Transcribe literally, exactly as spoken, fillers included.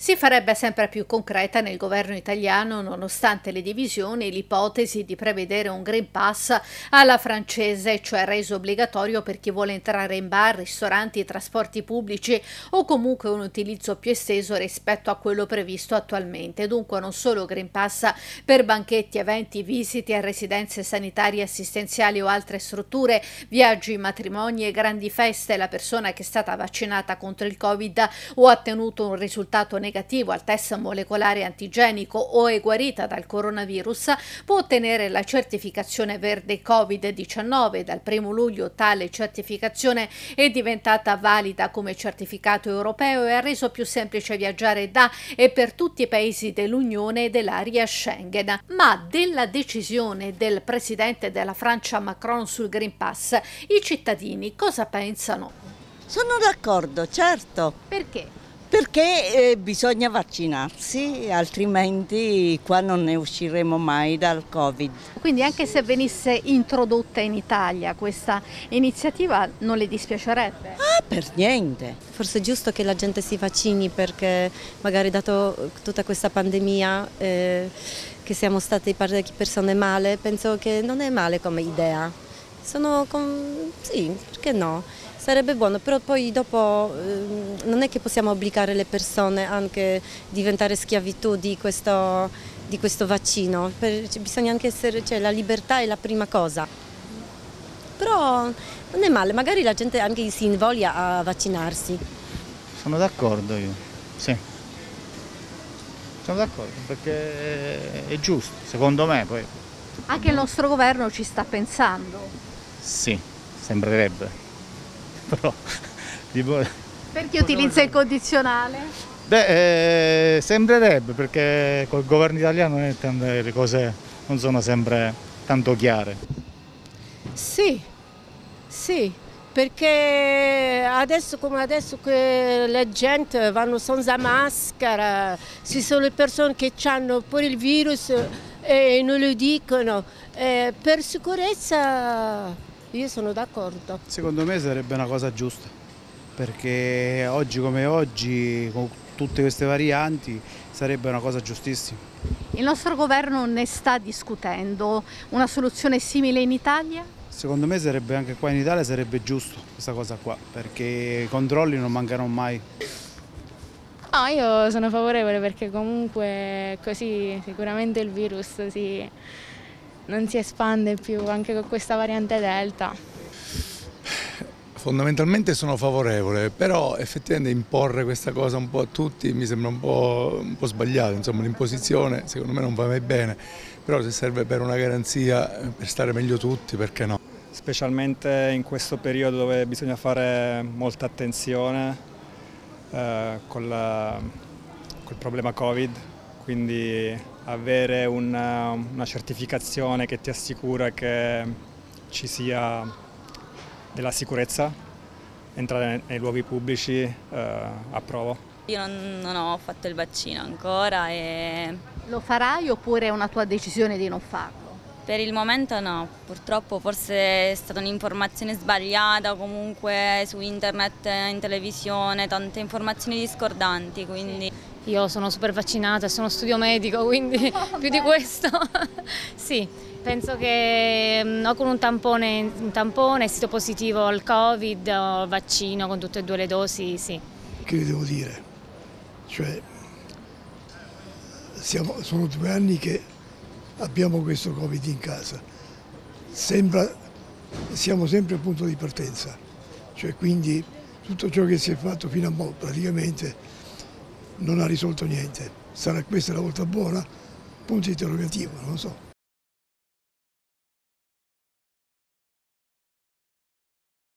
Si farebbe sempre più concreta nel governo italiano, nonostante le divisioni, l'ipotesi di prevedere un Green Pass alla francese, cioè reso obbligatorio per chi vuole entrare in bar, ristoranti, trasporti pubblici o comunque un utilizzo più esteso rispetto a quello previsto attualmente. Dunque non solo Green Pass per banchetti, eventi, visite a residenze sanitarie, assistenziali o altre strutture, viaggi, matrimoni e grandi feste. La persona che è stata vaccinata contro il Covid o ha ottenuto un risultato negativo al test molecolare antigenico o è guarita dal coronavirus può ottenere la certificazione verde Covid diciannove. Dal primo luglio tale certificazione è diventata valida come certificato europeo e ha reso più semplice viaggiare da e per tutti i paesi dell'Unione e dell'area Schengen. Ma della decisione del presidente della Francia Macron sul Green Pass, i cittadini cosa pensano? Sono d'accordo, certo. Perché? Perché eh, bisogna vaccinarsi, altrimenti qua non ne usciremo mai dal Covid. Quindi anche se venisse introdotta in Italia questa iniziativa non le dispiacerebbe? Ah, per niente. Forse è giusto che la gente si vaccini perché magari dato tutta questa pandemia eh, che siamo state persone male, penso che non è male come idea. Sono con... sì, perché no? Sarebbe buono, però poi dopo eh, non è che possiamo obbligare le persone anche a diventare schiavitù di questo, di questo vaccino, per, cioè, bisogna anche essere, cioè, la libertà è la prima cosa. Però non è male, magari la gente anche si invoglia a vaccinarsi. Sono d'accordo io, sì. Sono d'accordo perché è giusto, secondo me poi. Anche il nostro governo ci sta pensando. Sì, sembrerebbe. Però, tipo, perché utilizza il condizionale? Beh, eh, sembrerebbe perché col governo italiano le cose non sono sempre tanto chiare. Sì, sì, perché adesso come adesso che la gente vanno senza maschera, ci sono le persone che hanno pure il virus e non lo dicono, eh, per sicurezza. Io sono d'accordo. Secondo me sarebbe una cosa giusta, perché oggi come oggi, con tutte queste varianti, sarebbe una cosa giustissima. Il nostro governo ne sta discutendo, una soluzione simile in Italia? Secondo me sarebbe anche qua in Italia sarebbe giusto questa cosa qua, perché i controlli non mancano mai. No, io sono favorevole perché comunque così sicuramente il virus si... non si espande più anche con questa variante Delta. Fondamentalmente sono favorevole, però effettivamente imporre questa cosa un po' a tutti mi sembra un po', un po' sbagliato, insomma l'imposizione secondo me non va mai bene, però se serve per una garanzia, per stare meglio tutti, perché no? Specialmente in questo periodo dove bisogna fare molta attenzione eh, con la, col problema Covid, quindi avere una, una certificazione che ti assicura che ci sia della sicurezza, entrare nei luoghi pubblici, eh, approvo. Io non, non ho fatto il vaccino ancora e... Lo farai oppure è una tua decisione di non farlo? Per il momento no, purtroppo forse è stata un'informazione sbagliata, comunque su internet, in televisione, tante informazioni discordanti, quindi... Io sono super vaccinata, sono studio medico, quindi oh, più beh. di questo. Sì, penso che o con un tampone, un tampone, essito positivo al Covid o vaccino con tutte e due le dosi, sì. Che le devo dire? Cioè, siamo, sono due anni che abbiamo questo Covid in casa. Sembra, siamo sempre al punto di partenza. Cioè, quindi tutto ciò che si è fatto fino a mo' praticamente non ha risolto niente. Sarà questa la volta buona? Punto interrogativo, non lo so.